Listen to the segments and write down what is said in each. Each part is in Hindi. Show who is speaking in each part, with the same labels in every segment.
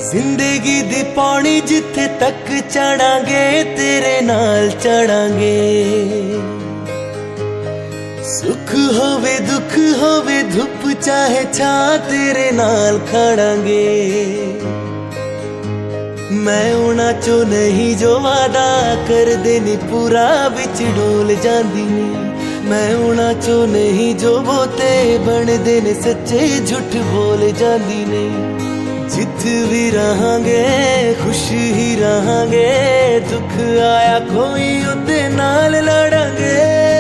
Speaker 1: जिंदगी दी पौड़ी जिथे तक चढ़ांगे तेरे नाल चढ़ांगे। सुख होवे दुख होवे धुप चाहे छा तेरे नाल खड़ांगे। मैं उना चो नहीं जो वादा कर देनी पूरा बिच डोल जांदी नी। मैं उना चो नहीं जो बोते बन देने सच्चे झूठ बोल जांदी नहीं। जित भी रहांगे खुश ही रहांगे, दुख आया कोई उदे नाल लड़ांगे।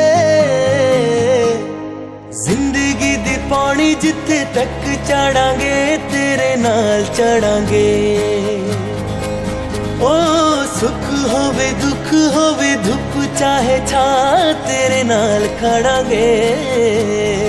Speaker 1: जिंदगी दी पौड़ी जिथे तक चढ़ांगे तेरे नाल चढ़ांगे। ओ सुख होवे दुख होवे धुप चाहे छा तेरे नाल खड़ांगे।